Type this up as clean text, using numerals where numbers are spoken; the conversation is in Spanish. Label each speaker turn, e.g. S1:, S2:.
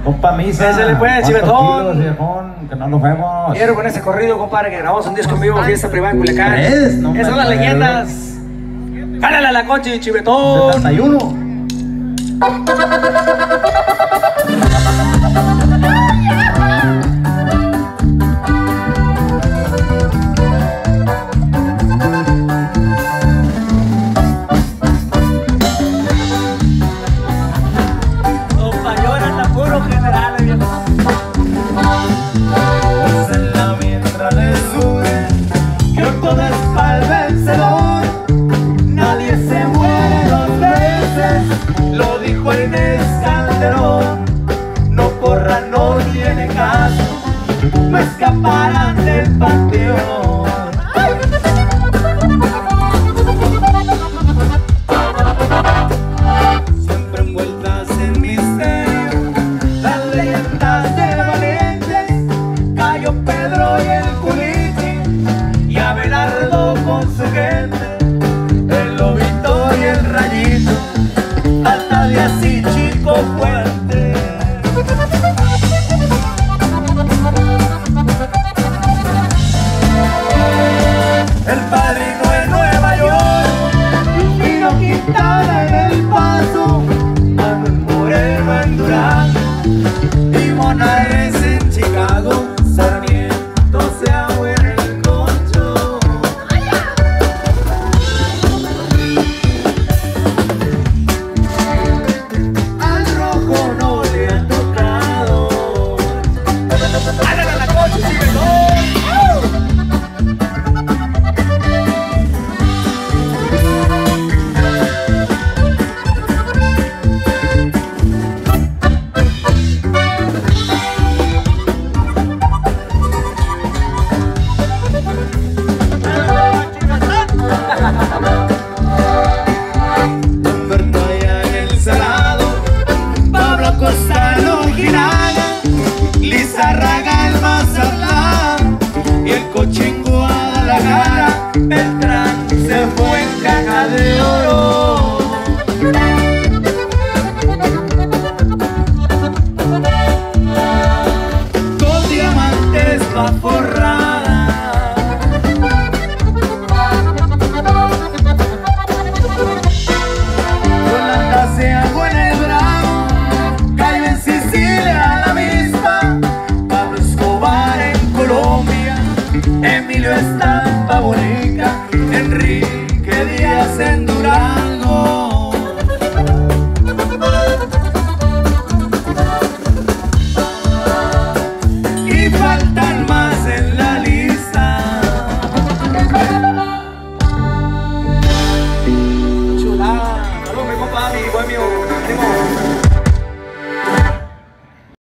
S1: Compa Misa.
S2: Ese le puede, Chivetón.
S1: Que no nos vemos.
S2: Quiero con ese corrido, compadre, que grabamos un disco en vivo, fiesta privada en Culiacán.
S1: No
S2: Esas son las leyendas. Jálale a la coche, Chivetón.
S1: 71.
S3: No escaparán del panteón. Siempre envueltas en misterio, las leyendas de valientes, Cayo Pedro y el Culiti, y Abelardo con su gente, el Lobito y el Rayito, hasta de así Chico Fuente. El Padrino en Nueva York, Pino Quintana en El Paso, Manuel Moreno en Durango y Monares en Chicago, Sarmiento Seau en el Concho. Al Rojo no le han tocado. ¡Hágale a la coche, Chivetón! Lizarraga el Mazatlán y el coche en Guadalajara, Beltrán se fue en caja de oro. Con diamantes pa' forrada. Yolanda se ahogó en el Bravo, Cayo en Sicilia a la misma, Pablo Escobar en Colombia, Emilio Estampa Bonica, Enrique Díaz en Durango. Y faltan más en la lista. Chulada, saludos mi compa, mi buen amigo.